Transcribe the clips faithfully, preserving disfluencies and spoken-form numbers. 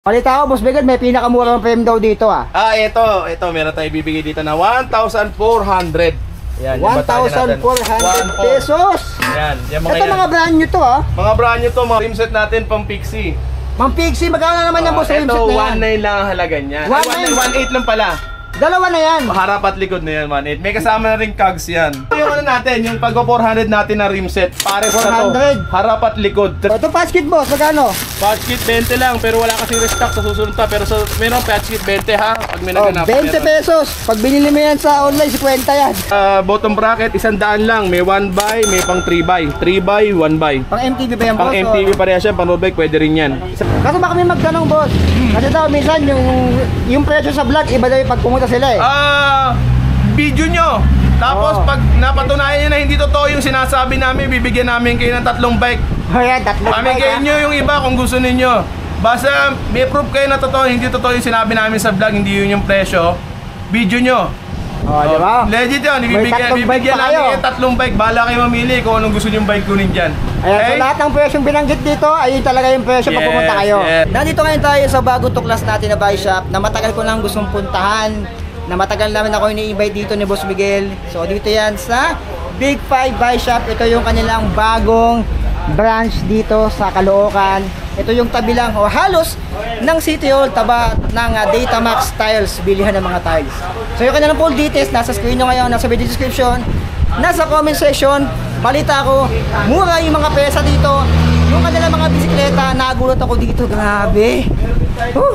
Balita ko, Boss Bigard, may pinakamurang frame daw dito ah. Ah, ito, ito, meron tayong ibibigay dito na one thousand four hundred. Yan, one thousand four hundred pesos. Yan, yan mga ito yan. mga brand new to ah. Mga brand new to, mga rim set natin pang Pixie. Mang Pixie, magkano naman uh, yung boss rim set na yan? Ito, one nine lang ang halaga niya. one eight lang pala. Dalawa na yan. Harap at likod na yan, one eight. May kasama na rin cogs yan. Yung ano natin, yung pag four hundred natin na rim set. Pares na to. Harap at likod. Ito patch kit boss, magkano? Patch kit twenty lang, pero wala kasing restock sa susunod pa. Pero sa, meron patch kit twenty ha. Pag may oh, naganap. twenty pesos. Pag binili mo yan sa online, fifty yan. Uh, bottom bracket, isang daan lang. May one by, may pang three by. three by, one by. Pang M T V ba yan boss? Pang M T V oh? pareha siya, pang road bike, pwede rin yan. Kaso baka may magtanong boss. Kasi daw minsan yung, yung presyo sa vlog, iba daw yung pag pumunta sila eh. Ah, video nyo. Tapos oh. pag napatunayan nyo na hindi totoo yung sinasabi namin, bibigyan namin kayo ng tatlong bike. Ayan, tatlong bike. Pamigay nyo yung iba kung gusto ninyo. Basta may proof kayo na totoo, hindi totoo yung sinabi namin sa vlog, hindi yun yung presyo. Video nyo. Oh, oh, diba? Legit yun, bibigyan, bibigyan namin yung tatlong bike. Bahala kayo mamili kung anong gusto nyo yung bike kunin dyan. Ayan, okay? So lahat ng presyong binanggit dito, ayun talaga yung presyo yes, pag pumunta kayo. Yes. Nandito ngayon tayo sa bagong tuklas natin na bike shop na matagal ko nang gustong puntahan, na matagal namin ako ini-invite dito ni Boss Miguel. So dito yan sa Big five Bike Shop. Ito yung kanilang bagong branch dito sa Caloocan. Ito yung tabi lang o halos ng City Hall, taba ng uh, Datamax Tiles, bilihan ng mga tiles. So yung kanilang full details nasa screen nyo ngayon, nasa video description, nasa comment section. Balita ko, mura yung mga pesa dito. Yung kanilang mga bisikleta, nagulat ako dito, grabe. Oh,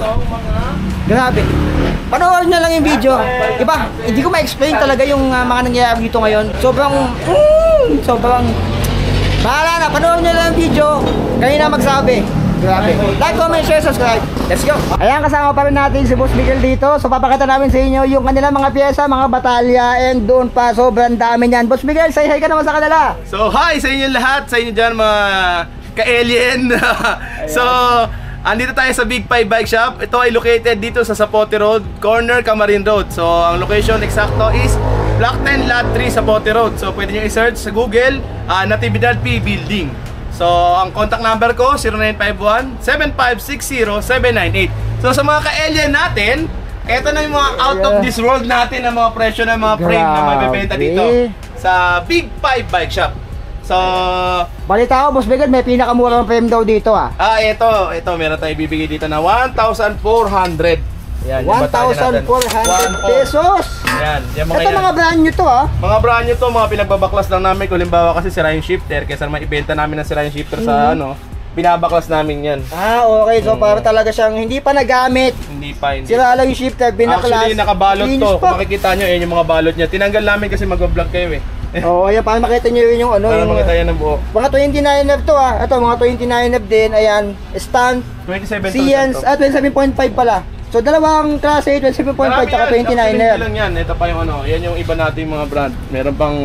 grabe. Panoorin nyo lang yung video. Iba, hindi ko ma-explain talaga yung uh, mga nangyayari dito ngayon. Sobrang, mm, sobrang, bahala na, panoorin nyo lang yung video. Kayo na magsabi. Grabe. Like, comment, share, subscribe. Let's go. Ayan, kasama pa rin natin si Boss Miguel dito. So papakita namin sa inyo yung kanilang mga pyesa, mga batalya, and doon pa, sobrang dami niyan. Boss Miguel, say hi ka naman sa kanila. So hi sa inyo lahat, sa inyo dyan mga ka-alien. So, andito tayo sa Big five Bike Shop. Ito ay located dito sa Zapote Road, corner Camarin Road. So, ang location eksakto is Block ten, Lot three, Zapote Road. So, pwede nyo i-search sa Google, uh, Natividad P Building. So, ang contact number ko, zero nine five one, seven five six zero, seven nine eight. So, sa mga ka-alien natin, eto na yung mga out of this world natin na mga presyo ng mga frame na mabibenta dito sa Big five Bike Shop. So, balita ko, Boss Bigard, may pinakamurang frame daw dito ah. Ah, ito, ito meron tayong ibibigay dito na one thousand four hundred. Yan, one thousand four hundred pesos. Yan, yung mga ito yan. Mga brand new to ah. Mga brand new to, mga pinagbabaklas lang namin. Kung limbawa kasi sira yung shifter, kaysa naman ibenta namin na sira yung shifter mm. sa ano, binabaklas namin yan. Ah, okay. So, mm. para talaga siyang hindi pa nagamit. Hindi pa, hindi. Sira lang yung shifter, binaklas. Actually, nakabalot to. Kung makikita nyo, yan yung mga balot niya. Tinanggal namin kasi mag-vlog kayo eh. Oo, oh, ayan, para makita nyo yun yung ano. Para yung makita yan ng buo. Mga twenty-nine F to ah. Ito, mga twenty-nine F din. Ayan, stand. twenty-seven Sians, ah, twenty-seven point five pala. So, dalawang klase, twenty-seven point five at twenty-nine F. lang yan. Ito pa yung ano. Yan yung iba nating mga brand. Meron pang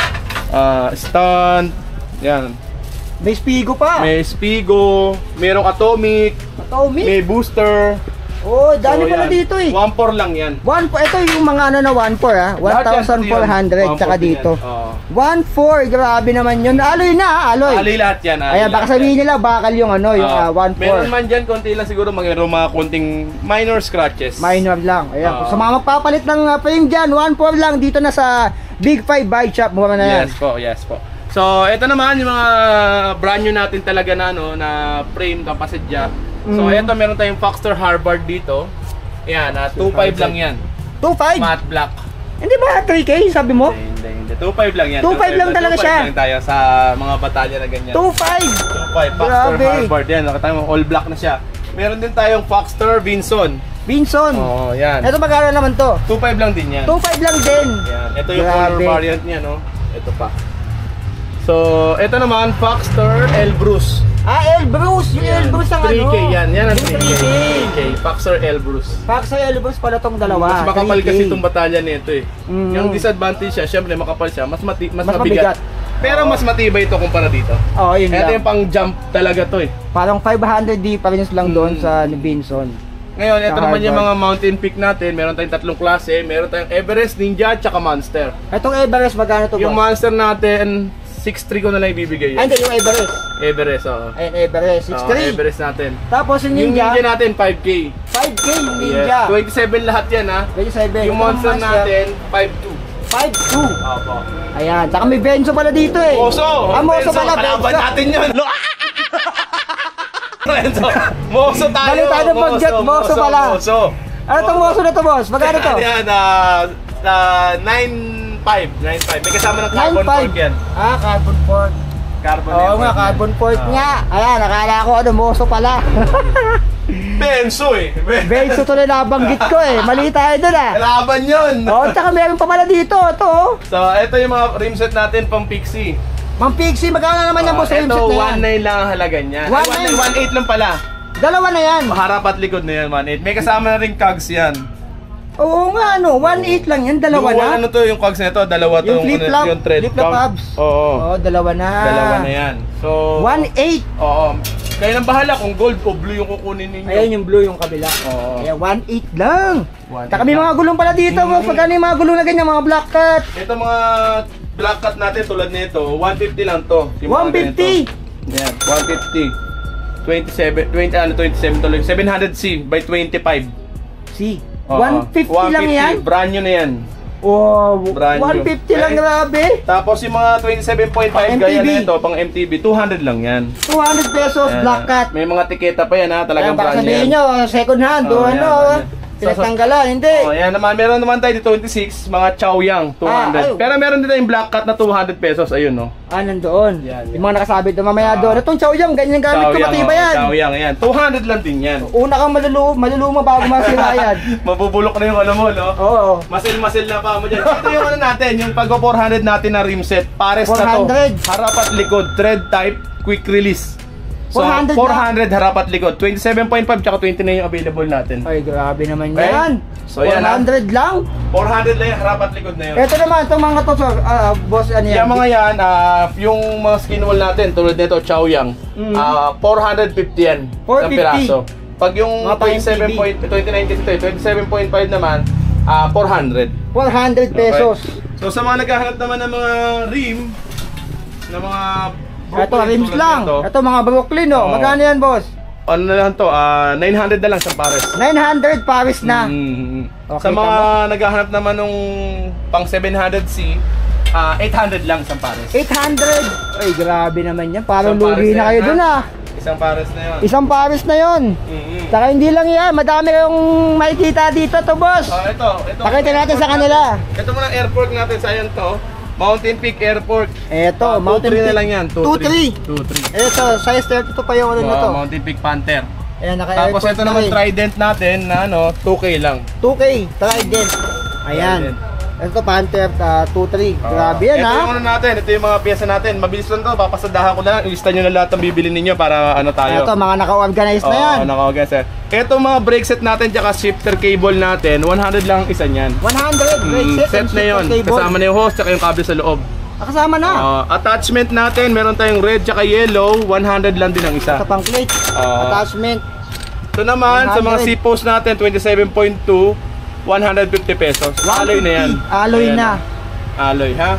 uh, stand. Yan. May Spigo pa. May Spigo. Merong Atomic. Atomic? May Booster. Oh, dami so, pala dito eh. one four lang yan. one four, ito yung mga ano na one four ah. one thousand four hundred tsaka dito. Oh. one four, grabe naman yun. Aloy na, aloy. Aloy lahat yan. Aloy Ayan, baka sabihin nila bakal yung ano, yung uh, one four. Meron man dyan, konti lang siguro mayroong mga konting minor scratches. Minor lang. Ayan, uh, sa mga magpapalit ng uh, frame dyan, one four lang dito na sa Big five Bike Shop. Mura na yan. Yes po, yes po. So, ito naman yung mga brand new natin talaga na ano, na frame kapasidya. So, mm. ito meron tayong Foxter Harvard dito. Ayan, uh, two five lang yan. two five? Matte black. Hindi ba three K sabi mo? Hindi, hindi. two five lang yan. two five lang talaga siya. two five lang tayo sa mga batalya na ganyan. two five? two five, Foxter Harvard yan. Nakita mo, all black na siya. Meron din tayong Foxter Vinson. Vinson? Oo, oh, yan. Ito magkano naman to? two five lang din yan. two five lang din. Yan. Ito yung color variant niya, no? Ito pa. So, ito naman, Foxter Elbrus. Ah, Elbrus! Yung yan. Elbrus ang three K ano? yan, yan ang three K. three K. Foxter Elbrus. Foxter Elbrus pala tong dalawa. Mas makapal kasi itong batalya nito eh. Mm. Yung disadvantage siya, syempre makapal siya, mas, mati mas, mas mabigat. mabigat. Pero mas matibay ito kumpara dito. Oo, oh, yun ito lang. Ito yung pang jump talaga to eh. Parang five hundred difference lang mm. doon sa Vinson. Ngayon, ito naman yung mga mountain peak natin. Meron tayong tatlong klase. Meron tayong Everest, Ninja, tsaka Monster. Itong Everest, magkano to ba? Yung Monster natin, six three ko na lang ibibigay Ay, yan. hindi, yung Everest. Everest, oo. Ayun, Everest, six Oo, three. Everest natin. Tapos yung Yung Ninja, Ninja natin, five K. five K yung Yes, Ninja. twenty-seven lahat yan ha. twenty-seven. Yung Monster natin, five two. five two. Opo. Ayan, tsaka may Benzo pala dito eh. Moso! Ah, Moso pala, kalaban Benzo. natin yun. Moso, Moso tayo. Balik tayo ng budget, Moso pala. Moso. Ano itong Moso na to, boss? Magkano to? Ano yan, ah, ah, nine five. nine five. May kasama ng carbon fork yan. Ah, carbon fork. Carbon Oo yan. nga, carbon fork Ah. nga. Ayan, nakala ko ano, Moso pala. Benzo eh. Benzo to na nabanggit ko eh. Mali tayo dun ah. Kalaban yun. Oo, tsaka meron pa pala dito. Ito oh. So, ito yung mga rim set natin pang Pixie. Mang Pixie, magkano naman yung boss Ah, rim ito, set na yan? one nine lang ang halaga niyan. one Ay, nine? one eight lang pala. Dalawa na yan. Harap at likod na yan, one eight. May kasama na rin cogs yan. Oo nga ano, one eight lang yan. Dalawa Yung na. ano to, yung cogs na ito, dalawa to. Yung flip-flop, yung thread flip-flop count. hubs. Oo. Oo, dalawa na. Dalawa na yan. So, one eight. Oo. Kayo nang bahala kung gold o blue yung kukunin ninyo. Ayan yung blue yung kabila. Oo. Ayan, one eight lang. one eight Tsaka may lang. mga gulong pala dito. Mm. Mm. Pagkano yung mga gulong na ganyan, mga black cut. Ito mga black cut natin tulad nito, one fifty lang to. Yung mga one fifty. ganito. Yan, one fifty. twenty-seven, twenty, ano, twenty-seven tuloy. seven hundred C by twenty-five. See, Oo. one fifty lang yan. Brand new na yan. Wow, Brand new. one fifty lang, Okay. grabe. Tapos yung mga twenty-seven point five Pang gaya M T B. na ito, pang M T B, two hundred lang yan. two hundred pesos, Ayan, black cut. May mga tiketa pa yan ha, talagang Ayan, baka brand new sabihin yan. nyo, second hand, Oo, o yan, ano, yan. pinagtanggalan, hindi. Oh, yan naman. Meron naman tayo di twenty-six, mga Chaoyang, two hundred. Ah, ay. Pero meron din tayong black cut na two hundred pesos, ayun no. Ah, nandoon. Yan, yan. Yung mga nakasabit na mamaya Ah. doon. Itong Chaoyang, ganyan yung gamit ko, matibay yan. Chaoyang, yan. two hundred lang din yan. Una kang malulu maluluma bago masira yan. Mabubulok na yung ano mo, no? Oo. Masil-masil na pa mo dyan. Ito yung ano natin, yung pag four hundred natin na rim set. Pares four na to. hundred. Harap at likod, thread type, quick release. So, four hundred four hundred harap at likod. twenty-seven point five tsaka twenty-nine yung available natin. Ay, grabe naman Okay. yan. So, yan, four hundred lang. four hundred lang yung harap at likod na yun. Ito naman, itong mga to, sir. Ah, boss, ano yan? Yung mga yan, ah, yung mga skin wall natin, tulad nito, Chaoyang, Mm. ah, four hundred fifty yan. four Isang fifty. piraso. Pag yung Mga twenty-seven point, twenty-nine kasi ito, twenty-seven point five naman, ah, four hundred. four hundred pesos. Okay. So sa mga naghahanap naman ng mga rim, ng mga Ito, Brooklyn, rims tulad lang. nito, Ito, mga Brooklyn, oh. Oo. Magkano yan, boss? ano na lang to, ah, nine hundred na lang sa pares. nine hundred Paris na. Mm. Okay, Sa mga naghahanap naman ng pang seven hundred C, ah, eight hundred lang sa pares. eight hundred. Ay, grabe naman yan. Parang Isang lugi pares na yan, kayo ha? dun, ah. Isang pares na yun. Isang Paris na yon. Mm-hmm. Saka hindi lang yan. Madami kayong makikita dito to, boss. Ah, ito, ito. Pakita natin sa kanila. Ito muna airport natin sa ayan to. Mountain Peak Airport. Eto, Ah, Mountain two three Peak. na lang yan. two three. two three. Eto, size thirty-two pa yung ano na to. Mountain Peak Panther. Ayan, Tapos naka-airport ito na naman rin. Trident natin na ano, two K lang. two K, Trident. Ayan. Trident. Ito, Panther, uh, two three. Grabe yan, ito ha? yung ano natin, ito yung mga pyesa natin. Mabilis lang to, papasadahan ko na lang. Ilista nyo na lahat ng bibili ninyo para ano tayo. Ito, mga naka-organize na yan. Oo, naka-organize yan. Ito mga brake set natin, tsaka shifter cable natin, one hundred lang ang isa niyan. one hundred, brake Mm, set, set and na yun. shifter cable. Kasama na yung hose, tsaka yung cable sa loob. Ah, kasama na. Ah, attachment natin, meron tayong red tsaka yellow, one hundred lang din ang isa. Sa pang plate, Ah. attachment. Ito naman, sa mga one hundred. C-post natin, twenty-seven point two, one hundred fifty pesos. Alloy na yan. Alloy Ayan, na. Alloy, ha?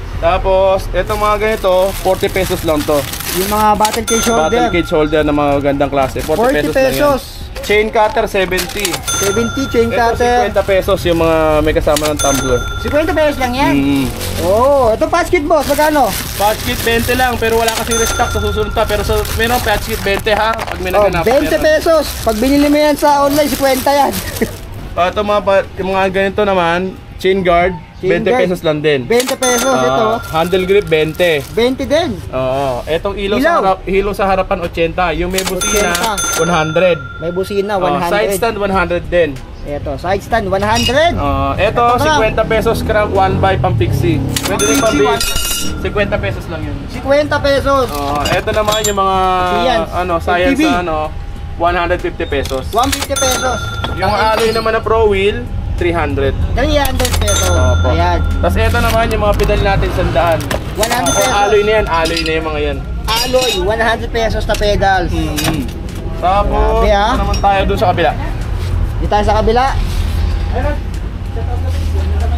Tapos, itong mga ganito, forty pesos lang to. Yung mga battle cage holder. Battle cage holder na mga gandang klase. forty, forty pesos, lang pesos. yan. Chain cutter, seventy. seventy chain Ito, cutter. fifty pesos yung mga may kasama ng tumbler. fifty pesos lang yan. Mm. Oh, ito patch kit, boss. Magkano? Patch kit, twenty lang, pero wala kasing restock sa susunod pa. Pero sa, meron patch kit, twenty ha? Pag may Oh, naganap. twenty meron. pesos. Pag binili mo yan sa online, fifty yan. Ah, ito mga, pa- yung mga ganito naman, chain guard, Chain twenty guard. pesos lang din. twenty pesos ito. Ah, handle grip, twenty. twenty din. Oo. Etong ilaw, Ilaw. sa harap, ilaw sa harapan, eighty. Yung may busina, eighty. one hundred. May busina, Oh, one side hundred. stand, one hundred din. Ito, side stand, one hundred. Uh, eto, Ito na. fifty pesos crank, one by pang pixie. Pwede rin pang Pixie, base. fifty pesos lang yun. fifty pesos. Oh, eto naman yung mga Science. ano, science M T B. na ano, one hundred fifty pesos. one hundred fifty pesos. Yung alloy naman na Pro Wheel, three hundred. three hundred pesos. Opo. Ayan. Tapos eto naman yung mga pedal natin sandaan. one hundred Kung pesos. alloy na yan, alloy na yung mga yan. Alloy, one hundred pesos na pedals. Mm-hmm. Tapos, Grabe, ah. ito naman tayo dun sa kabila. Dito tayo sa kabila.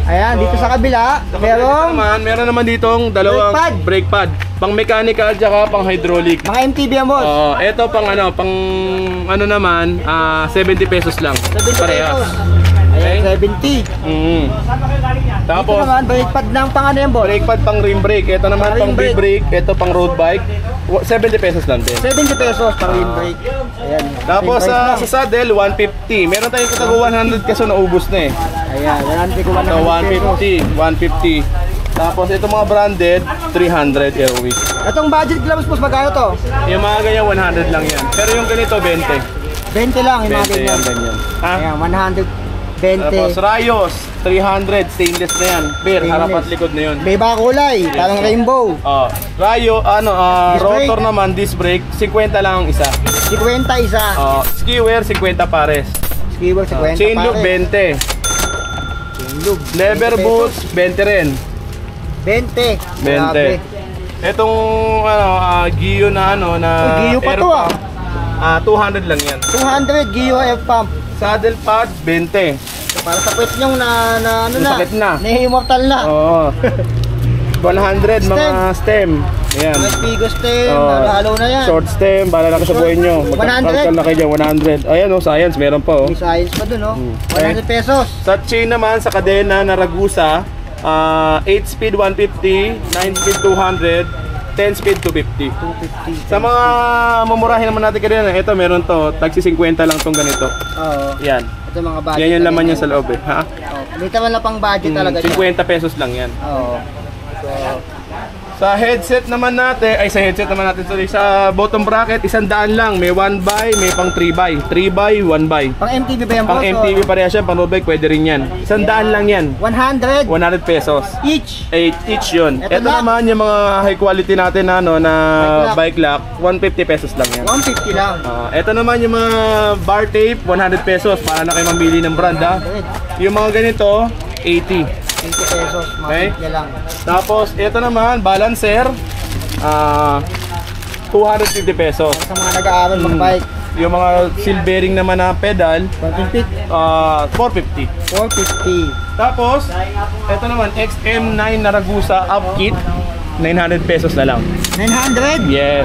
Ayan, dito sa kabila, Sa merong meron naman, meron naman ditong dalawang Brake pad. brake pad. Pang mechanical tsaka pang hydraulic. mga M T B yan, boss. Oh, ito pang ano, pang ano naman, ah, seventy pesos lang. seventy Parehas. pesos. Ayan, seventy. Mm. Dito Tapos, naman, brake pad ng pang ano yan, boss. brake pad pang rim brake. Ito naman Pang pang rim big brake. Ito pang road bike. Wa- seventy pesos lang din. seventy pesos pang rim brake. Ayan. Tapos same sa price sa saddle, one fifty. Meron tayong katago one hundred kaso naubos na eh. lang. Ayan, one hundred ko So one fifty, one fifty. Tapos ito mga branded, three hundred airwick. Itong budget gloves, boss, magkano to? Yung mga ganyan, one hundred lang yan. Pero yung ganito, twenty. twenty lang, yung mga twenty ganyan. yan, ganyan. Ha? Ayan, one hundred twenty. Tapos Rayos, three hundred, stainless na yan. Beer, Stainless. harap at likod na yun. May iba kulay, parang rainbow. Oh, Rayo, ano, ah, Disc brake. rotor naman, disc brake, fifty lang ang isa. fifty isa. Oh, skiwer, fifty pares. Skiwer, Oh, fifty chain loop, twenty. Chain loop. Leather twenty boots, twenty rin. twenty. twenty. Itong ano, ah, Gio na ano na Uy, Gio pa air to, ah. pump, ah, two hundred lang yan. two hundred Gio F pump. Saddle pad, twenty. So, para sa puwet nyong na, na ano na. Sakit na. Na-immortal na. Oo. one hundred mga stem. Ayan. Mga Spigo stem, Oh, halo-halo na yan. Short stem, bala na ka sa buhay nyo. one hundred. Magkakalkal na kayo dyan, one hundred. Ayan oh, science, meron pa oh. May science pa dun, oh. Hmm. one hundred pesos. Sa chain naman, sa kadena na Ragusa, ah, eight speed one fifty, nine speed two hundred, ten speed two fifty. two fifty. Sa mga mamurahin naman natin kanina, ito meron to, tagsi fifty lang tong ganito. Oo. Yan. Ito mga budget. Yan yung laman talaga. niya sa loob eh. Ha? Oh, may tama na pang budget talaga siya. fifty pesos lang yan. Oo. So, Sa headset naman natin, ay sa headset naman natin, sorry, sa bottom bracket, isang daan lang. May one by, may pang three by. three by, one by. pang M T V ba yan, Pang boss? M T V parehas yan, pang road bike, pwede rin yan. Isang daan lang yan. one hundred one hundred pesos. each. eight each yun. Ito Ito, na. naman yung mga high quality natin na, ano, na Bike bike lock, one fifty pesos lang yan. one fifty lang. Ah, ito naman yung mga bar tape, one hundred pesos para na kayo mamili ng brand ha. Yung mga ganito, eighty. eighty pesos, Okay. mga niya lang. Tapos ito naman, balancer, ah two hundred fifty pesos. Sa mga nag-aaral Hmm. mga bike, Yung mga seal bearing naman na pedal, one fifty, ah four fifty. four fifty. Tapos, ito naman, X M nine na Ragusa up kit, nine hundred pesos na lang. nine hundred? Yes.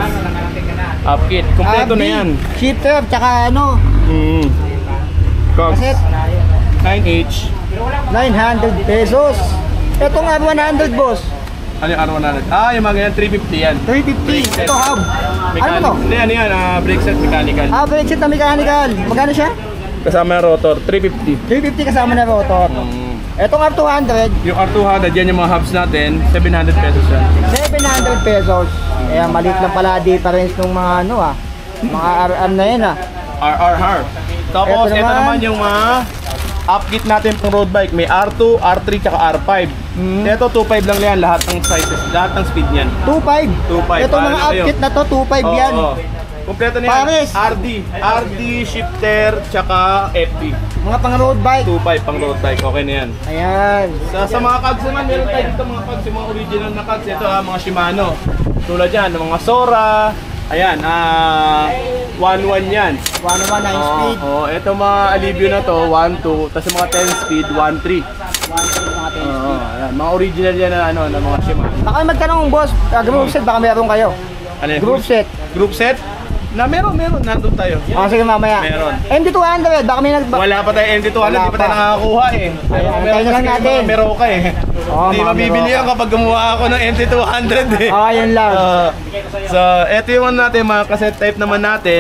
Up kit. Kompleto na yan. Shifter, tsaka ano, Mm. Cogs. kaset, nine H. nine hundred pesos. Ito nga one hundred, boss. Ano yung R one hundred? Ah, yung mga ganyan, three fifty yan. three fifty. Brake set. Ito hub. Ano Mechanic. ba to? Hindi, ano yan, ah, brake set mechanical. Ah, brake set na mechanical. Magkano siya? Kasama yung rotor, three fifty. three fifty kasama na rotor. Mm. Itong up two hundred, Yung R two hundred, yan yung mga hubs natin, seven hundred pesos yan. seven hundred pesos. Kaya maliit lang pala difference ng mga ano ah. Mga R R na yan ah. R R R. Tapos, Ito ito naman. naman yung mga up kit natin pang road bike. May R two, R three, tsaka R five. Mm. Ito, two five lang yan, lahat ng sizes, lahat ng speed niyan. two five. two five. Ito mga Paano kayo? upkit na to, two five Oo, yan. oo. Kompleto na yan. Pares. R D. R D, shifter, tsaka F D. Mga pang road bike. two five pang road bike, okay na yan. Ayan. Sa, sa mga cogs naman, meron tayo dito mga cogs, yung mga original na cogs. Ito ah, mga Shimano. Tulad yan, ng mga Sora. Ayan, ah, one one yan. one oh one nine speed. Oo, oh, ito mga Alivio na to, one two. Tapos yung mga ten speed, one three. one speed mga ten Oo, speed. ayan, mga original yan na, ano, na mga Shimano. Baka magtanong boss, uh, group set baka meron kayo. Ano yan? Group set. Group set? Na meron, meron. Nandun tayo. Ah, sige mamaya. Meron. M D two hundred, baka may nag... Wala pa tayo M D two hundred, Wala hindi pa tayo pa. nakakakuha eh. Ayan, Meron antayin na lang kasi natin. mga Meroka eh. Oo, Hindi mga mabibili Meroka. yan kapag gumawa ako ng M D two hundred eh. Ah, yun lang. Uh, so, eto yung ano natin, mga cassette type naman natin.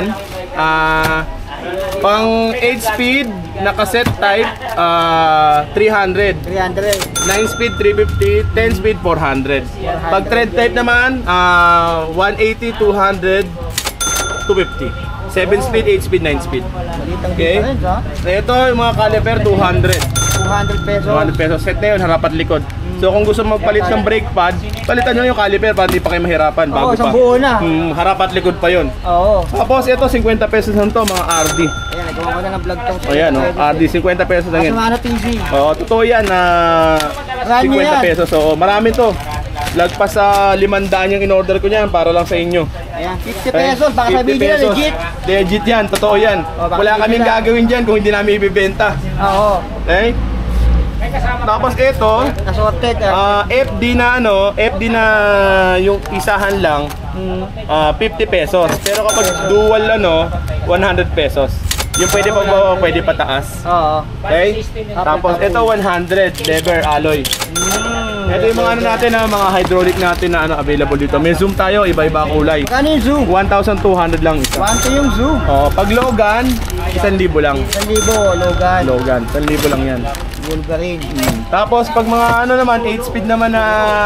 Ah, pang eight speed na cassette type, ah, three hundred. three hundred. nine speed, three fifty. ten speed, four hundred. Pag thread type naman, ah, one eighty, two hundred, two fifty. seven speed, eight speed, nine speed. Malitang Okay. difference ha. Ito yung mga caliper, two hundred. two hundred pesos. two hundred pesos. Set na yun, harap at likod. So kung gusto magpalit ng brake pad, palitan nyo yung caliper para hindi pa kayo mahirapan. Oo, Bago isang pa. buo na. Hmm, harap at likod pa yun. Oo. Tapos ito, fifty pesos lang to, mga R D. Ayan, nagawa ko na ng vlog tong. O yan, oh, R D, fifty pesos lang yan. Shimano T C. Oo, totoo yan na Brand new fifty yan. pesos. Oo, marami to. Lagpas sa limandaan yung in-order ko niyan para lang sa inyo. Ayan, fifty pesos. Baka fifty sabihin nila pesos. legit. Legit yan, totoo yan. Oh, baka Wala legit kaming na. gagawin dyan kung hindi namin ibibenta. Oo. Okay? Tapos ito, Assorted. ah. ah, F D na ano, F D na yung isahan lang, Hmm. ah, fifty pesos. Pero kapag dual ano, one hundred pesos. Yung pwede pa ba, pwede pataas. Oo. Okay? Tapos ito one hundred leather alloy. Mm. Ito yung mga ano natin na mga hydraulic natin na ano available dito. May zoom tayo, iba-iba kulay. Magkano yung zoo? one thousand two hundred lang isa. one to yung zoo. Oh, pag Logan, one thousand lang. one thousand Logan. Logan, one thousand lang yan. Wolverine. Tapos pag mga ano naman, eight speed naman na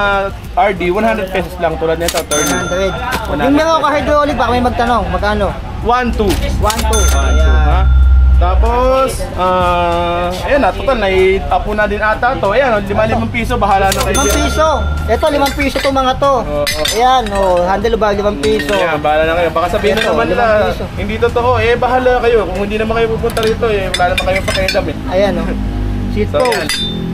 R D, one hundred pesos lang tulad nito, one thirty. hundred. Yung meron ka hydraulic, baka may magtanong. Magkano? one two. one two. one two, ha? Tapos, ah, ayan na, total, nai-apo na din ata to. Ayan, lima limang piso, bahala na kayo. limang piso. Ito, limang piso to mga to. Oo, oo. Ayan, oh, handle bag, limang piso. Ayan, bahala na kayo. Baka sabihin na Ito, naman nila, limang piso. hindi totoo. Eh, bahala kayo. Kung hindi naman kayo pupunta rito, eh, wala naman kayong pakialam eh. Ayan, oh. Seat So, po. ayan.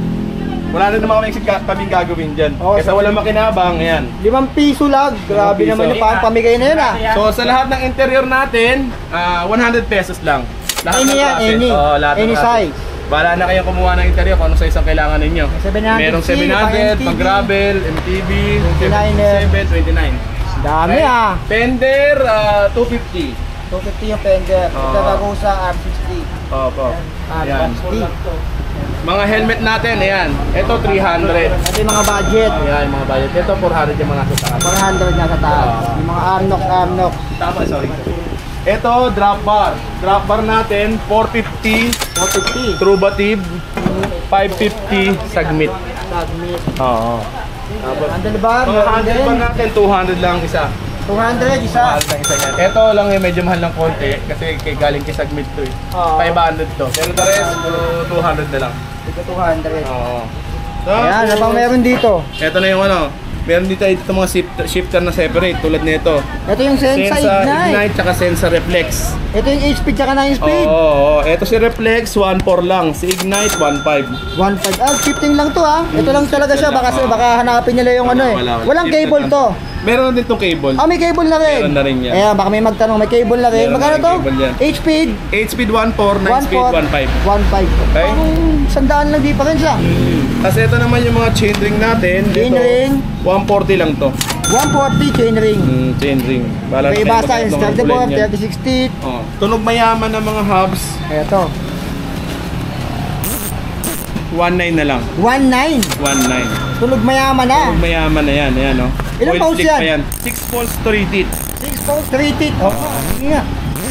Wala na naman kami kaming gagawin dyan. Oo, Kasi so- walang makinabang, ayan. Limang piso lang. Grabe piso. naman yung pang pamigay na yun, ah. So, sa lahat ng interior natin, ah, one hundred pesos lang. Lahat Any ng yan, klase. any. Oo, lahat ng Any klase. size. Bahala na kayong kumuha ng interior kung anong size ang kailangan ninyo. seven hundred Merong C, seven hundred, pang M T B, pang gravel, M T B, twenty-niner. seven, twenty-nine. Dami, ah. Fender, ah, two fifty. two fifty yung fender. Ito Oo. bago sa R sixty. Opo. R Ayan. sixty. Mga helmet natin, ayan. Ito, three hundred. Ito yung mga budget. Ayan, yung mga budget. Ito, four hundred yung mga sa taas. one hundred na sa taas. Oo. Yung mga Arnox, Arnox. Tama, sorry. Ito, drop bar. Drop bar natin, four fifty. four fifty. Trubatib, five fifty Sagmit. Sagmit. Oo. Tapos, Handle bar, mga meron handle din. bar natin, two hundred lang isa. two hundred isa. Mahal lang isa yan. Ito lang yung medyo mahal ng konti kasi kay galing kay Sagmit to eh. Oo. five hundred to. Pero the rest, puro two hundred na lang. Ito two hundred. Oo. Ayan, ano pang meron dito? Ito na yung ano. Meron dito ito mga shifter, shifter na separate tulad nito. Ito yung Sensa Sensa Ignite. Ignite tsaka Sensa Reflex. Ito yung eight speed tsaka nine speed. Oo, oo. Ito si Reflex, one four lang. Si Ignite, one five. one five. Ah, shifting lang to ah. Ito lang talaga siya. Baka, Oo. baka hanapin nila yung ano eh. Wala, wala. Walang Shifted cable lang. to. Meron din itong cable. Ah, may cable na rin. Meron na rin yan. Ayan, baka may magtanong. May cable na rin. Meron Magkano na rin to? cable yan. eight speed. eight speed, one four, nine speed, one five. one five. Okay. Parang sandaan lang difference ah. Kasi ito naman yung mga chain ring natin. Chain Ito, ring. one forty lang to. one forty chain ring. Mm, chain ring. Bala May na iba kayo sa magkano ang instructor kulay board, niyan. thirty sixty. Oh. Tunog mayaman ng mga hubs, Ito. one nine na lang. one nine. one nine. Tunog mayaman na. Tunog mayaman na yan. Ayan, oh. Ilang Oil pounds slick yan? pa yan? six pounds three teeth. six pounds, three teeth. Oh, sige nga.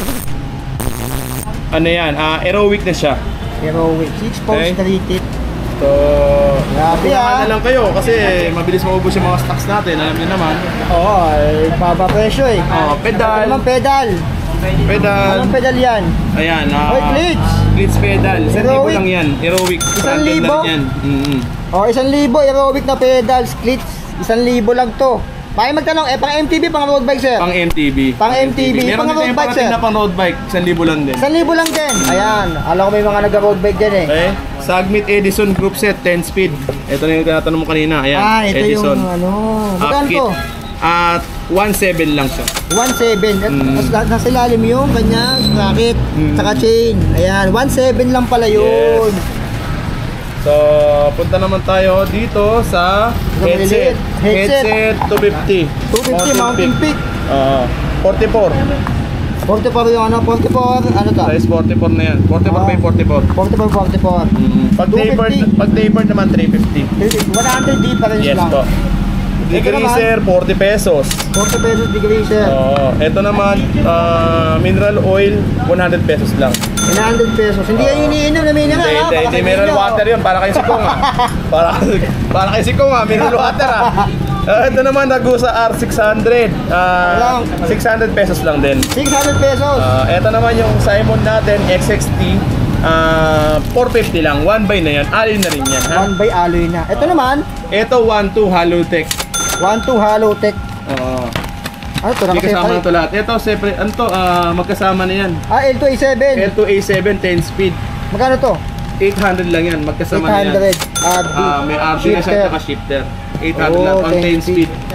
Ano yan? Ah, aerobic na siya. Heroic. six pounds, Okay. three teeth. So, Grabe, punahan ah. na lang kayo kasi mabilis maubos yung mga stocks natin. Alam niyo naman. Oo, ay baba presyo eh. Oh, pedal. Anong pedal? Pedal. Anong pedal yan? Ayan. ah, Oy, glitch. Glitch pedal. Isang libo Heroic. lang yan. Aerobic. Isang Standard libo? lang yan. Mm-hmm. O, oh, isang libo, aerobic na pedals, clips. Isang libo lang to. Baka magtanong, eh, pang M T B, pang road bike, sir? Pang M T B. Pang M T B. Meron Pang din road tayong bike, parating sir? na pang road bike. Isang libo lang din. Isang libo lang din. Ayan, alam ko may mga nag-road bike dyan eh. Okay. Sagmit Edison Group Set ten speed. Ito na yung tinatanong mo kanina. Ayan. Ah, ito Edison. yung ano. Half Magkano kit. to? At one seven lang siya. one seven. At Mm. nas- nasa ilalim yung kanya sprocket, Mm. saka chain. Ayan, one seven lang pala yun. So, punta naman tayo dito sa headset. Headset. Headset two fifty. two fifty Mountain Peak. Oo. forty-four. forty-four yung ano, forty-four, ano to? Size forty-four na yan. forty-four Oo. by forty-four. forty-four, forty-four. Pag two tapered, fifty. pag tapered naman three fifty. one hundred difference Yes lang. po. Degreaser forty pesos. forty pesos degreaser. Oo. Ito naman ah, mineral oil one hundred pesos lang. one hundred pesos. Hindi yan iniinom na mineral. Hindi, ha? hindi, Baka hindi sabihin mineral nyo. water 'yun para kay Sikong ah. Para para kay Sikong ah, mineral water ah. Ah, ito naman Ragusa R six hundred. Ah, six hundred pesos lang din. six hundred pesos. Ah, ito naman yung Simon natin X X T. Ah, four fifty lang. one by na yan. Alin na rin yan, ha? One by alloy na. Ito naman, Ito one two Halotech. one two hollow tech. Oo. Ano to? Hindi kasama na Nakaseparate. ito lahat. Ito, separate, ano to, ah, magkasama na yan. Ah, L two A seven. L two A seven, ten speed. Magkano to? eight hundred lang yan, magkasama eight hundred. na yan. R D. Ah, may R D na siya, Shifter. saka shifter. eight hundred lang, Oh, pang ten ten speed.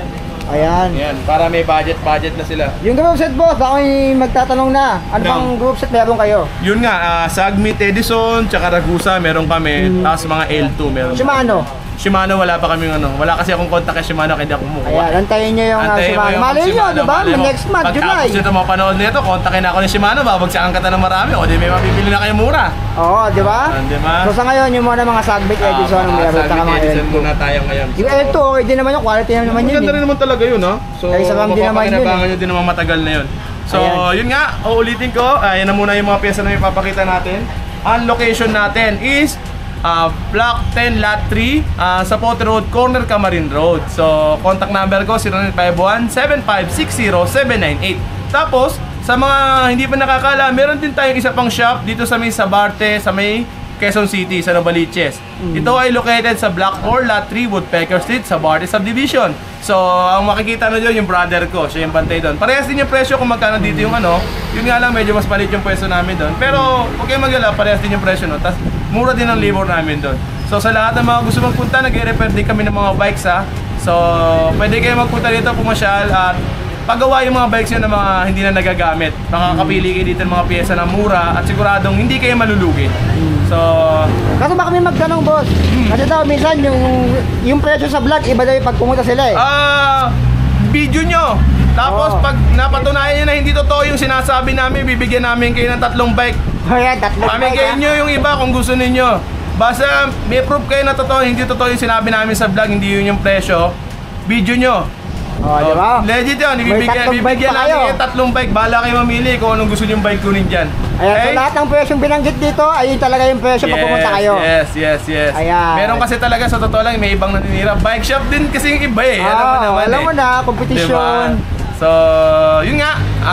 Ayan. Ayan, para may budget-budget na sila. Yung group set boss, ako yung magtatanong na. Ano No. bang group set meron kayo? Yun nga, ah, Sagmit Edison, tsaka Ragusa meron kami, Hmm. tapos mga L two meron. Shimano. Shimano wala pa kaming ano, wala kasi akong contact kay Shimano kaya hindi ako kumukuha. Ayan, antayin nyo yung uh, Antayin mo Shimano. yung Malay nyo, Shimano, di ba? malay mo. Next month, July. Pagkatapos nito mapanood nito, kontakin ako ni Shimano, babagsakan ka ta ng marami, o di may mabibili na kayo mura. Oo, di ba? Ah, di ba? So sa ngayon, yung mga mga Sagbit Edison ang meron, taka mga L Edison two. muna tayo ngayon. Yung L two, okay din naman yung quality naman yun. Maganda eh. rin naman talaga yun, ha? So, Ay, isa lang din naman yun, mapapakinabangan eh. nyo din naman matagal na yun. So, Ayan. yun nga, uulitin ko, ayan na muna yung mga pyesa na ipapakita natin. Ang location natin is uh, Block ten, Lot three, uh, sa Pote Road, Corner Camarin Road. So, contact number ko, zero nine five one, seven five six zero, seven nine eight. Tapos, sa mga hindi pa nakakala, meron din tayong isa pang shop dito sa may Sabarte, sa may Quezon City, sa Novaliches. Mm. Ito ay located sa Block four, Lot three, Woodpecker Street, Sabarte Subdivision. So, ang makikita nyo dyan, yung brother ko, siya yung bantay doon. Parehas din yung presyo kung magkano dito yung ano. Yun nga lang, medyo mas palit yung pwesto namin doon. Pero, huwag kayong mag-alala, parehas din yung presyo, no? Tapos, mura din ang labor namin doon. So, sa lahat ng mga gusto magpunta, nag-refer din kami ng mga bikes, ha. So, pwede kayo magpunta dito, pumasyal, at paggawa yung mga bikes yun na mga hindi na nagagamit. Makakapili kayo dito ng mga pyesa na mura at siguradong hindi kayo malulugi. So, Kaso baka may magtanong boss. Kasi daw minsan yung yung presyo sa vlog iba daw yung pag pumunta sila eh. ah, video nyo. Tapos Oo. pag napatunayan nyo na hindi totoo yung sinasabi namin, bibigyan namin kayo ng tatlong bike. Ayan, tatlo Pamigay nyo yung iba kung gusto ninyo. Basta may proof kayo na totoo, hindi totoo yung sinabi namin sa vlog, hindi yun yung presyo. Video nyo. Oh, di ba? Legit yun, May ibibigyan, tatlong bike bibigyan pa namin kayo. kayo tatlong bike. Bahala kayo mamili kung anong gusto nyo yung bike kunin dyan. Ayan, so Okay? lahat ng presyong binanggit dito, ayun talaga yung presyo pag pumunta kayo. Yes, yes, yes. Ayan. Meron kasi talaga sa totoo lang, may ibang naninira. Bike shop din kasi yung iba eh. alam mo Oo, naman alam eh. mo na, competition. Diba? So, yun nga.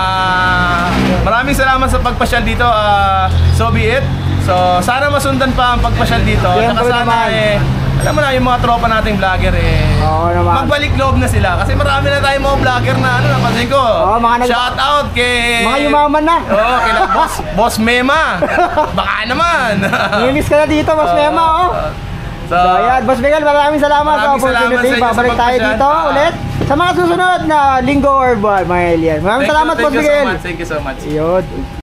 ah maraming salamat sa pagpasyal dito. ah so be it. So, sana masundan pa ang pagpasyal dito. Siyempre Saka sana naman. eh, alam mo na, yung mga tropa nating vlogger eh, Oo naman. magbalik loob na sila. Kasi marami na tayong mga vlogger na ano, napansin ko. Oo, mga nag- Shout out kay... Mga yumaman na. Oo, kila boss, boss Mema. Baka naman. Nimiss ka na dito, Boss Mema, oh. So, So, ayan, Boss Miguel, maraming salamat sa Maraming salamat opportunity. sa inyo sa Babalik tayo pagpasyal. dito Ah. ulit sa mga susunod na linggo or buwan, mga alien. Maraming thank salamat, you, Boss thank you so Miguel. much. Thank you so much. Yun.